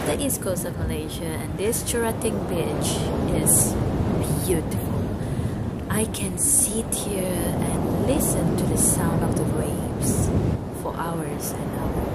the east coast of Malaysia, and this Cherating beach is beautiful. I can sit here and listen to the sound of the waves for hours and hours.